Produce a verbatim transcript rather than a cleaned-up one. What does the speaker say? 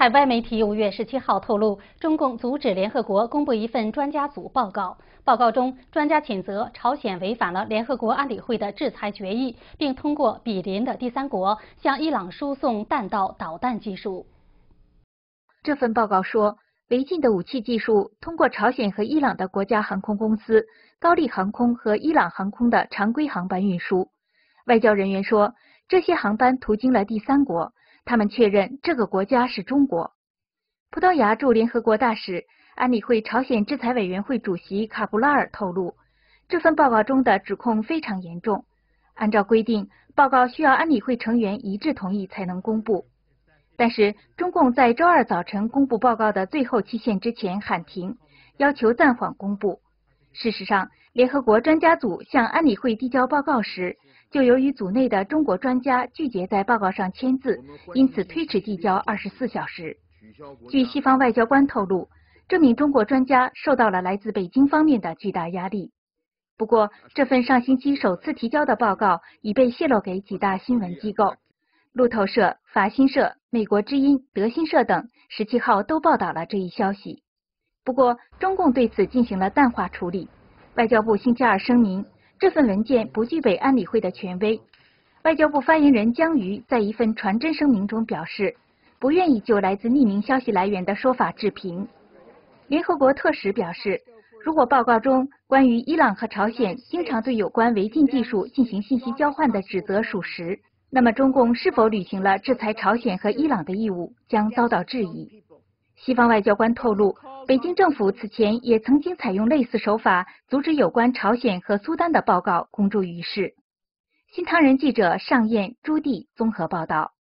海外媒体五月十七号透露，中共阻止联合国公布一份专家组报告。报告中，专家谴责朝鲜违反了联合国安理会的制裁决议，并通过毗邻的第三国向伊朗输送弹道导弹技术。 这份报告说，违禁的武器技术通过朝鲜和伊朗的国家航空公司高丽航空和伊朗航空的常规航班运输。外交人员说，这些航班途经了第三国。他们确认这个国家是中国。葡萄牙驻联合国大使、安理会朝鲜制裁委员会主席卡布拉尔透露，这份报告中的指控非常严重。按照规定，报告需要安理会成员一致同意才能公布。但是，中共在周二早晨公布报告的最后期限之前喊停，要求暂缓公布。事实上，联合国专家组向安理会递交报告时，就由于组内的中国专家拒绝在报告上签字，因此推迟递交二十四小时。据西方外交官透露，这名中国专家受到了来自北京方面的巨大压力。不过，这份上星期首次提交的报告已被泄露给几大新闻机构，路透社、法新社、美国之音、德新社等十七号都报道了这一消息。不过，中共对此进行了淡化处理。外交部星期二声明，这份文件不具备安理会的权威。外交部发言人姜瑜在一份传真声明中表示，不愿意就来自匿名消息来源的说法置评。联合国特使表示，如果报告中关于伊朗和朝鲜经常对有关违禁技术进行信息交换的指责属实，那么中共是否履行了制裁朝鲜和伊朗的义务将遭到质疑。西方外交官透露，北京政府此前也曾经采用类似手法，阻止有关朝鲜和苏丹的报告公诸于世。新唐人记者尚燕、朱棣综合报道。